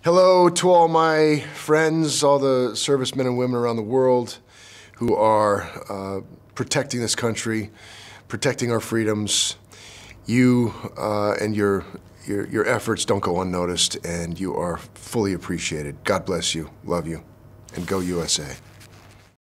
Hello to all my friends, all the servicemen and women around the world who are protecting this country, protecting our freedoms. You and your efforts don't go unnoticed, and you are fully appreciated. God bless you, love you, and go USA.